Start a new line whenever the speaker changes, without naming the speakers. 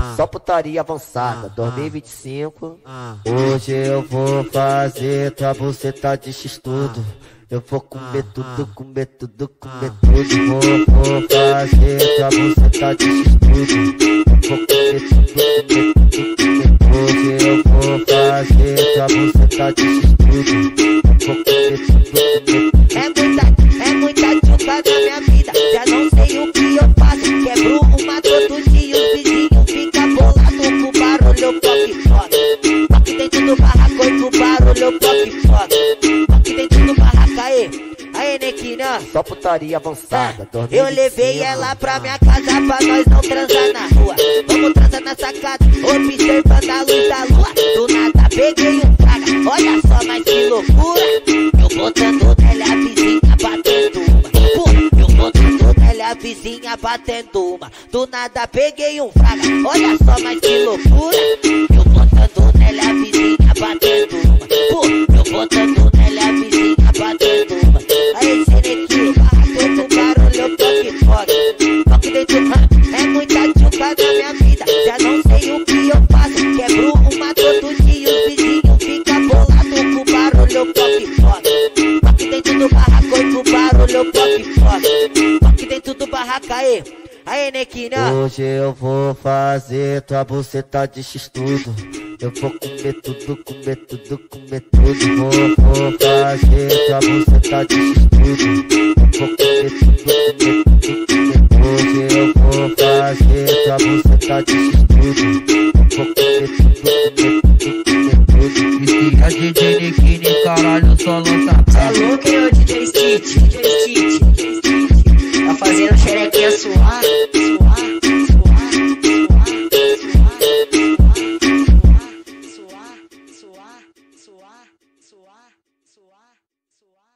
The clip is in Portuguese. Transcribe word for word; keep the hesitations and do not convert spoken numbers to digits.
só putaria avançada. dois mil e vinte e cinco. Hoje eu vou fazer tua buceta de x-tudo. Eu vou comer tudo, comer tudo, comer tudo. Vou, vou fazer tua buceta de x-tudo. Eu vou comer tudo, comer tudo, comer tudo. Hoje eu vou fazer tua buceta de x-tudo. Eu vou comer tudo, comer tudo.
É muita, é muita tchuca na minha vida. Já não sei o que eu faço. Quebro uma todo dia, os vizinhos ficam bolados com barulho pop foda. Aqui dentro do barraco e com barulho pop foda. Aqui dentro do barraco, aê, aê Nequinã,
só putaria avançada.
Eu levei ela pra minha casa pra nós não transar na rua. Vamos transar na sacada, observando a luz da lua. Do nada peguei um praga, olha só, mas que loucura. Eu botando nela, a vizinha batendo uma. Pô, eu botando nela, a vizinha batendo uma. Do nada peguei um praga, olha só, mas que loucura. Eu botando nela, a vizinha batendo uma. Pô, eu botando nela, a vizinha batendo uma. Aí, Senequinho, barraco com barulho, toque foda. Toque dentro, é muita tchuca na minha vida. Já não sei o que eu faço. Quebro uma todo dia, os vizinhos ficam bolados com barulho, toque foda. Toque dentro do barraco e com barulho, toque foda. Toque dentro do barraco, aê, aê Nequinã.
Hoje eu vou fazer tua buceta de x-tudo. Eu vou comer tudo, comer tudo, comer tudo. Vou, vou fazer tua buceta de x-tudo. Eu vou comer tudo, comer tudo, comer tudo. Hoje eu vou fazer tua buceta de x-tudo. Eu vou comer tudo, comer tudo, comer tudo.
E se a D J Nequini, caralho, só lança.
Cê é louco, hein, ô D J Stitch, D J Stitch. Tá fazendo xerequinha suar, suar, suar, suar, suar, suar, suar, suar, suar, suar, suar.